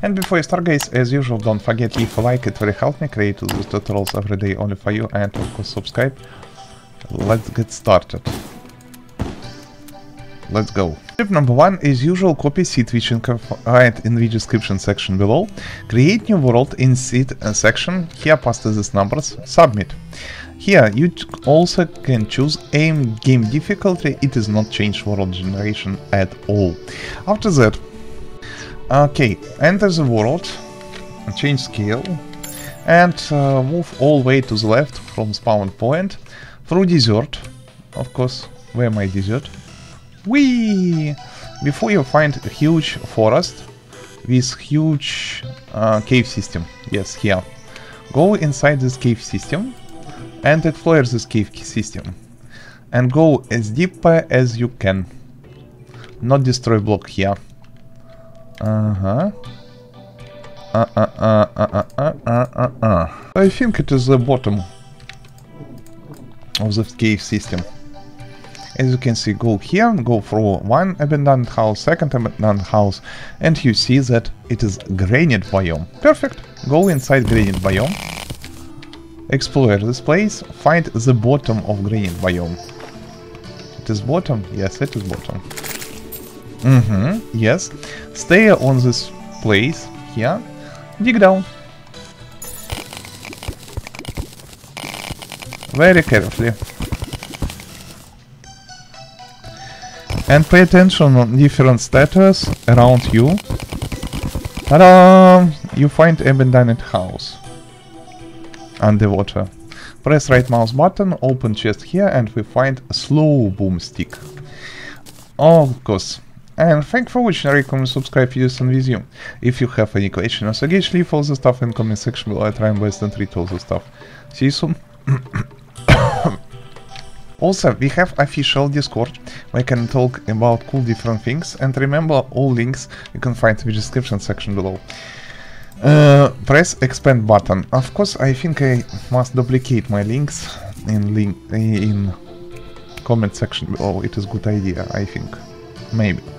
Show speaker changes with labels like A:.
A: And before you start, guys, as usual, don't forget, leave a like, it really helps me create these tutorials every day only for you, and of course subscribe. Let's get started. Let's go. Tip number 1 is usual, copy seed, which you can find in the description section below. Create new world in seed section. Here paste these numbers. Submit. Here you also can choose aim game difficulty. It is not change world generation at all. After that, okay, enter the world, change scale, and move all the way to the left from spawn point through desert. Of course, where my desert? Whee! Before you find a huge forest with huge cave system. Yes, here. Go inside this cave system and explore this cave system. And go as deep as you can. Not destroy block here. I think it is the bottom of the cave system. As you can see, go here, go through one abandoned house, second abandoned house, and you see that it is granite biome. Perfect. Go inside granite biome. Explore this place. Find the bottom of granite biome. It is bottom? Yes, it is bottom. Yes. Stay on this place here. Dig down. Very carefully. And pay attention on different status around you. Ta-da! You find abandoned house. Underwater. Press right mouse button, open chest here, and we find a slow boomstick. Of course. And thank you for watching, recommend subscribe videos and with you. If you have any question or suggestion, leave all the stuff in comment section below. I try my best and read all the stuff. See you soon. Also, we have official Discord where you can talk about cool different things, and remember, all links you can find in the description section below. Press expand button. Of course, I think I must duplicate my links in comment section below. It is a good idea, I think. Maybe.